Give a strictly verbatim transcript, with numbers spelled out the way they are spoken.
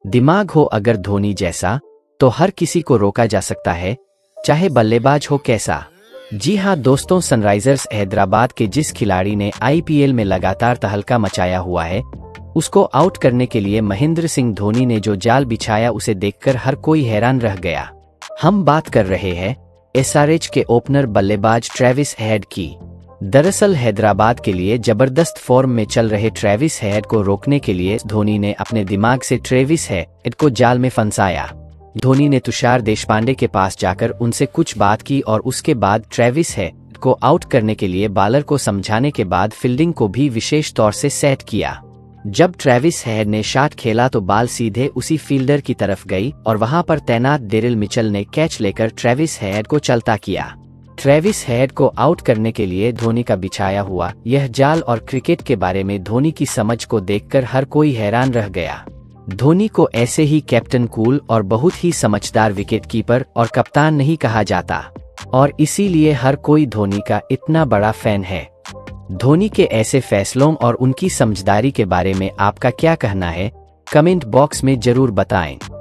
दिमाग हो अगर धोनी जैसा तो हर किसी को रोका जा सकता है, चाहे बल्लेबाज हो कैसा। जी हाँ दोस्तों, सनराइजर्स हैदराबाद के जिस खिलाड़ी ने आईपीएल में लगातार तहलका मचाया हुआ है, उसको आउट करने के लिए महेंद्र सिंह धोनी ने जो जाल बिछाया उसे देखकर हर कोई हैरान रह गया। हम बात कर रहे हैं एसआरएच के ओपनर बल्लेबाज ट्रेविस हेड की। दरअसल हैदराबाद के लिए जबरदस्त फॉर्म में चल रहे ट्रेविस हेड को रोकने के लिए धोनी ने अपने दिमाग से ट्रेविस हेड को जाल में फंसाया। धोनी ने तुषार देशपांडे के पास जाकर उनसे कुछ बात की और उसके बाद ट्रेविस हेड को आउट करने के लिए बॉलर को समझाने के बाद फील्डिंग को भी विशेष तौर से सेट किया। जब ट्रेविस हेड ने शॉट खेला तो बॉल सीधे उसी फील्डर की तरफ गई और वहां पर तैनात डेरिल मिचेल ने कैच लेकर ट्रेविस हेड को चलता किया। ट्रेविस हेड को आउट करने के लिए धोनी का बिछाया हुआ यह जाल और क्रिकेट के बारे में धोनी की समझ को देखकर हर कोई हैरान रह गया। धोनी को ऐसे ही कैप्टन कूल और बहुत ही समझदार विकेटकीपर और कप्तान नहीं कहा जाता और इसीलिए हर कोई धोनी का इतना बड़ा फैन है। धोनी के ऐसे फैसलों और उनकी समझदारी के बारे में आपका क्या कहना है, कमेंट बॉक्स में जरूर बताएं।